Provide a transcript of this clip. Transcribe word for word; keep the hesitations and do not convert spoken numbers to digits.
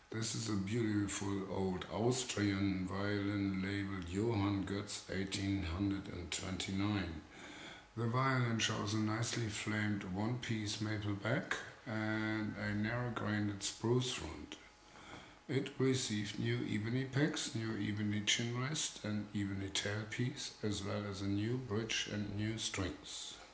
This is a beautiful old Austrian violin labeled Johann Goetz eighteen twenty-nine. The violin shows a nicely flamed one-piece maple back and a narrow-grained spruce front. It received new ebony pegs, new ebony chin rest and ebony tailpiece, as well as a new bridge and new strings.